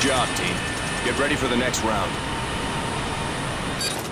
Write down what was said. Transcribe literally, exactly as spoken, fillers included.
job, team. Get ready for the next round.